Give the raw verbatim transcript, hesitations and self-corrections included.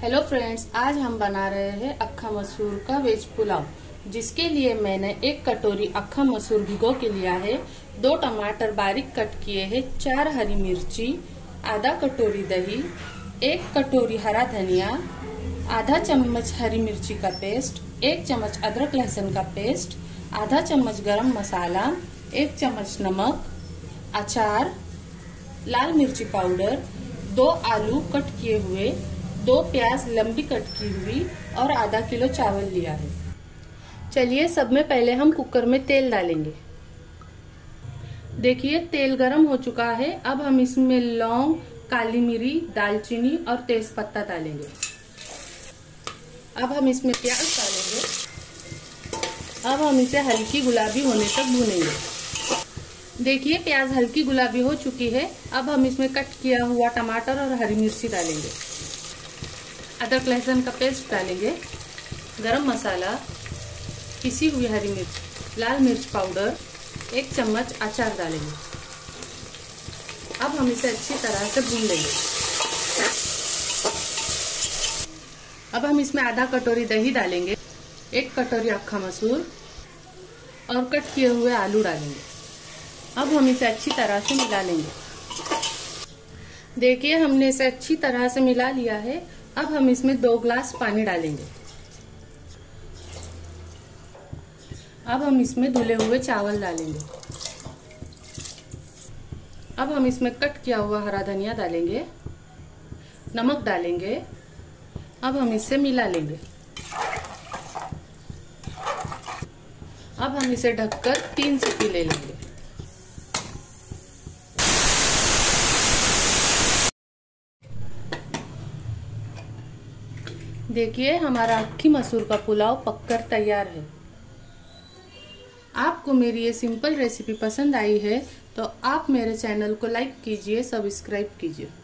Hello friends, आज हम बना रहे हैं अक्खा मसूर का वेज पुलाव। जिसके लिए मैंने एक कटोरी अक्खा मसूर भिगो के लिया है, दो टमाटर बारीक कट किए हैं, चार हरी मिर्ची, आधा कटोरी दही, एक कटोरी हरा धनिया, आधा चम्मच हरी मिर्ची का पेस्ट, एक चम्मच अदरक लहसुन का पेस्ट, आधा चम्मच गरम मसाला, एक चम्मच नमक, अचार, लाल मिर्ची पाउडर, दो आलू कट किए हुए, दो प्याज लंबी कट की हुई और आधा किलो चावल लिया है। चलिए सब में पहले हम कुकर में तेल डालेंगे। देखिए तेल गरम हो चुका है। अब हम इसमें लौंग, काली मिरी, दालचीनी और तेज पत्ता डालेंगे। अब हम इसमें प्याज डालेंगे। अब हम इसे हल्की गुलाबी होने तक भूनेंगे। देखिए प्याज हल्की गुलाबी हो चुकी है। अब हम इसमें कट किया हुआ टमाटर और हरी मिर्ची डालेंगे, अदरक लहसुन का पेस्ट डालेंगे, गरम मसाला, पिसी हुई हरी मिर्च, लाल मिर्च पाउडर, एक चम्मच अचार डालेंगे। अब हम इसे अच्छी तरह से भून लेंगे। अब हम इसमें आधा कटोरी दही डालेंगे, एक कटोरी अक्खा मसूर और कट किए हुए आलू डालेंगे। अब हम इसे अच्छी तरह से मिला लेंगे। देखिए हमने इसे अच्छी तरह से मिला लिया है। अब हम इसमें दो ग्लास पानी डालेंगे। अब हम इसमें धुले हुए चावल डालेंगे। अब हम इसमें कट किया हुआ हरा धनिया डालेंगे, नमक डालेंगे। अब हम इसे मिला लेंगे। अब हम इसे ढककर तीन सीटी ले लेंगे। देखिए हमारा अक्खी मसूर का पुलाव पककर तैयार है। आपको मेरी ये सिंपल रेसिपी पसंद आई है तो आप मेरे चैनल को लाइक कीजिए, सब्सक्राइब कीजिए।